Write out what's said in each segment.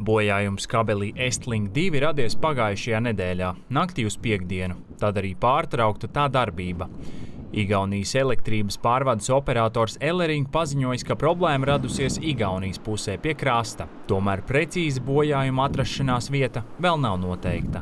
Bojājums kabelī Estlink 2 radies pagājušajā nedēļā, naktī uz piektdienu, tad arī pārtraukta tā darbība. Igaunijas elektrības pārvades operators Elering paziņojis, ka problēma radusies Igaunijas pusē pie krasta. Tomēr precīzi bojājuma atrašanās vieta vēl nav noteikta.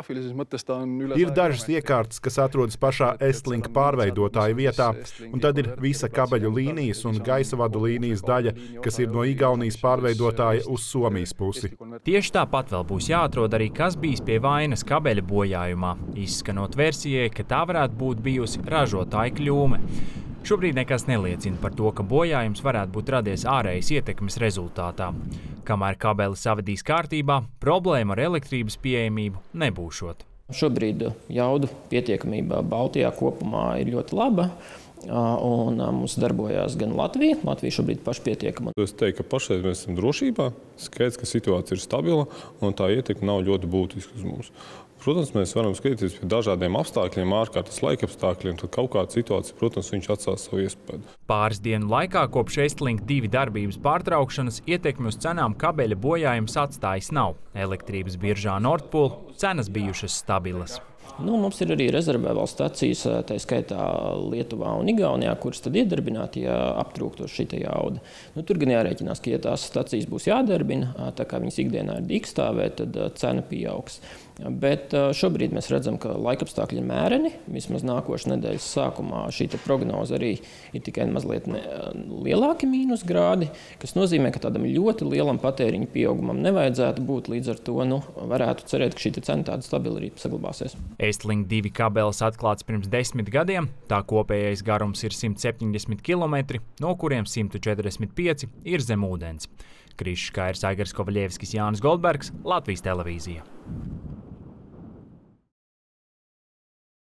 Ir dažas iekārtas, kas atrodas pašā Estlink pārveidotāja vietā, un tad ir visa kabeļu līnijas un gaisavadu līnijas daļa, kas ir no Igaunijas pārveidotāja uz Somijas pusi. Tieši tāpat vēl būs jāatrod arī, kas bijis pie vainas kabeļa bojājumā, izskanot versijai, ka tā varētu būt bijusi ražotāja kļūme. Šobrīd nekas neliecina par to, ka bojājums varētu būt radies ārējas ietekmes rezultātā. Kamēr kabeli savedīs kārtībā, problēma ar elektrības pieejamību nebūšot. Šobrīd jaudu pietiekamība Baltijā kopumā ir ļoti laba, un mums darbojās gan Latvija. Latvija šobrīd pašpietiekama. Es teiktu, ka pašreiz mēs esam drošībā, skaidrs, ka situācija ir stabila, un tā ietekme nav ļoti būtiska uz mums. Protams, mēs varam skatīties pie dažādiem apstākļiem, ārkārtas laikapstākļiem, tad kaut kāda situācija, protams, viņš atstās savu iespēju. Pāris dienu laikā kopš Estlink 2 darbības pārtraukšanas ietekmi uz cenām kabeļa bojājums atstājis nav. Elektrības biržā Nord Pool cenas bijušas stabilas. Mums ir arī rezervē vēl stacijas, tā skaitā Lietuvā un Igaunijā, kuras tad iedarbināti, ja aptrūktos šī jauda. Tur gan jārēķinās, ka ja tās stacijas būs jādarbina, tā kā viņas ikdienā ir dīkstāvē, tad cena pieaugs. Bet šobrīd mēs redzam, ka laikapstākļi ir mēreni. Vismaz nākošas nedēļas sākumā šī prognoze arī ir tikai mazliet lielāki mīnusgrādi, kas nozīmē, ka tādam ļoti lielam patēriņa pieaugumam nevajadzētu būt. Līdz ar to varētu cerēt, ka šī cena tāda stabila arī saglabāsies. Estlink 2 kabelis atklāts pirms 10 gadiem. Tā kopējais garums ir 170 km, no kuriem 145 ir zem ūdens. Krišs Kairs, Aigars Kovaļevskis, Jānis Goldbergs, Latvijas televīzija.